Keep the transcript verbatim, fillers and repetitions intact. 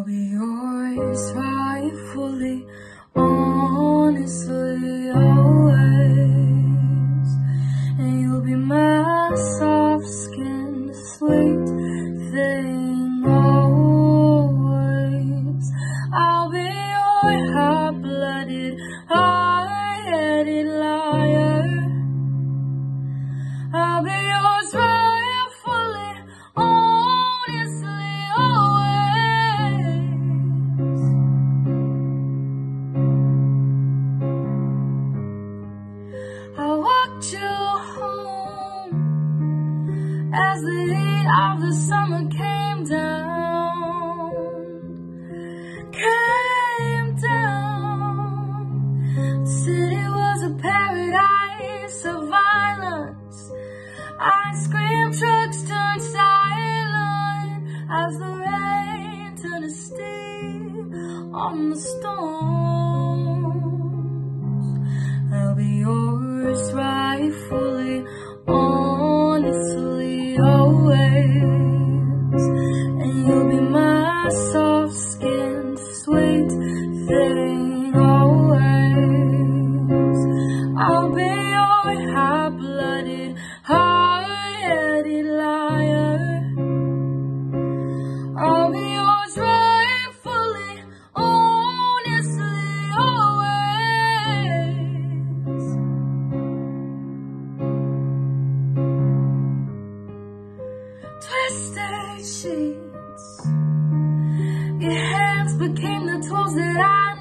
be yours rightfully, honestly, always. And you'll be my soft skin, sweet thing, always. I'll be your hot-blooded, hard-headed liar. I'll be yours rightfully, honestly, always. I walked you home as the heat of the summer came down, came down. The city was a paradise of violence. Ice cream trucks turned silent as the rain turned to steam on the stones. I'll be yours rightfully, honestly, always. And you'll be my soft skin, sweet thing, always. I'll be your hot-blooded, hard-headed liar. I'll be yours rightfully, honestly, always. Twisted sheets, your hands became the tools that I